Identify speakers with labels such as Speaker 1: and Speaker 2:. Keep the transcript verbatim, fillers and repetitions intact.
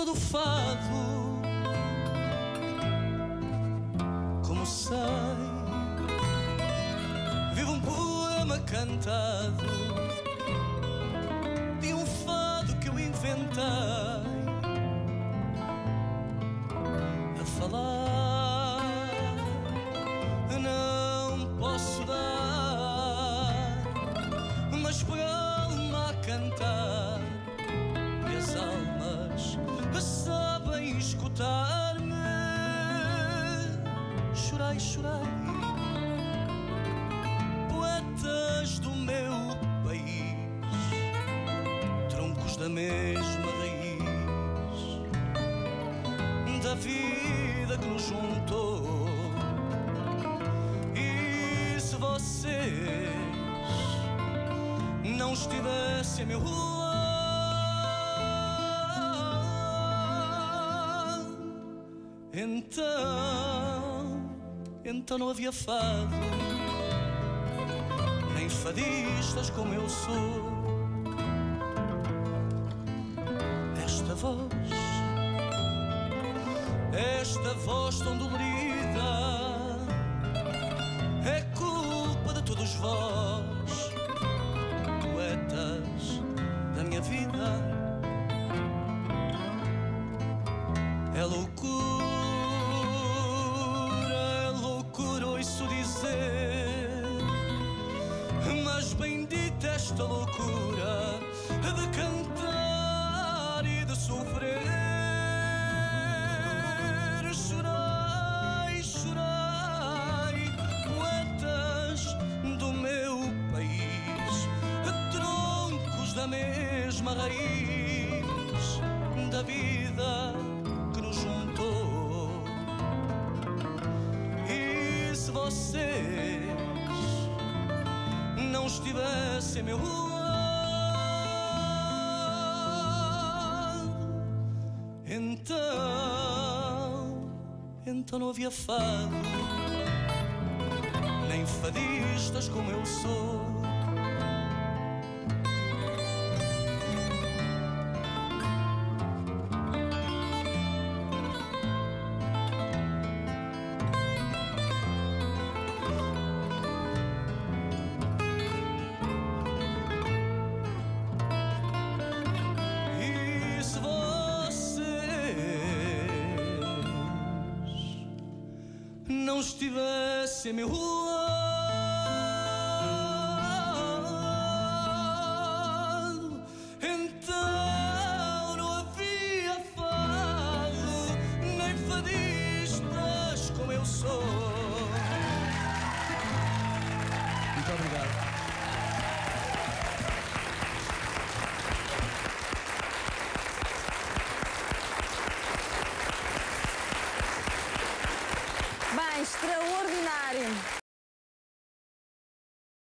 Speaker 1: sou do fado, como sei, vivo um poema cantado de um fado que eu inventei a falar. Não posso dar, mas põe a alma a cantar e as almas sabem escutar-me. Chorai, chorai, poetas do meu país, troncos da mesma raiz, da vida que nos juntou. E se vocês não estivessem a meu lado, então, então não havia fado, nem fadistas como eu sou. Esta voz, esta voz tão dolorida, é culpa de todos vós, poetas da minha vida. É loucura, é loucura, ouço dizer, mas bendita esta loucura de cantar e de sofrer. Chorai, chorai, poetas do meu país, troncos da mesma raiz, da vida que nos juntou. E se vocês não estivessem a meu lado, então, então não havia fado, nem fadistas como eu sou. Não estivesse a meu lado,